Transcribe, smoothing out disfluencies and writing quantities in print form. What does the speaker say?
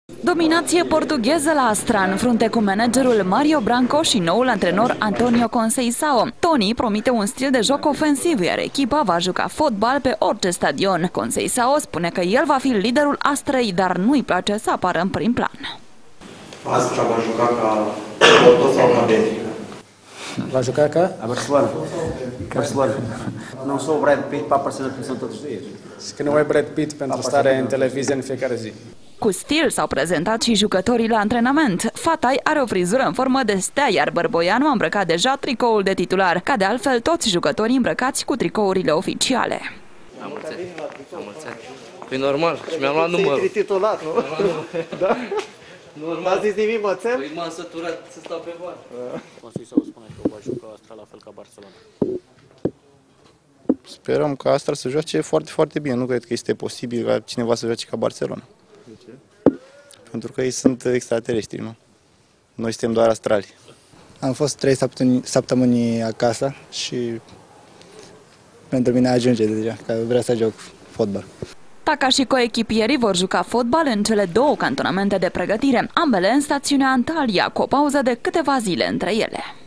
Dominație portugheză la Astra, în frunte cu managerul Mario Branco și noul antrenor Antonio Conceição. Toni promite un stil de joc ofensiv, iar echipa va juca fotbal pe orice stadion. Conceição spune că el va fi liderul Astrei, dar nu-i place să apară în prim plan. Astra va juca ca Porto sau ca Benfica? Vai jogar cá? A Barcelona. Barcelona. Não sou o Brad Pitt para aparecer na televisão todos os dias. Și că nu e Brad Pitt pentru starea în televizie în fiecare zi. Cu stil s-au prezentat și jucătorii la antrenament. Fatai are o frizură în formă de stea, iar Bărboianu a îmbrăcat deja tricoul de titular, ca de altfel toți jucătorii îmbrăcați cu tricourile oficiale. Am mulțumit. Păi normal, și mi-am luat numărul. Ești titulat, nu? Da? N-a zis nimic, mățel? Păi m-am săturat să stau pe bar. Conceição spune că va juca Astra la fel ca Barcelona. Sperăm ca Astra să joace foarte, foarte bine. Nu cred că este posibil ca cineva să joace ca Barcelona. De ce? Pentru că ei sunt extraterestri, nu? Noi suntem doar astrali. Am fost 3 săptămâni acasă și pentru mine ajunge deja, că vreau să joc fotbal. Taca și coechipierii vor juca fotbal în cele două cantonamente de pregătire, ambele în stațiunea Antalya, cu o pauză de câteva zile între ele.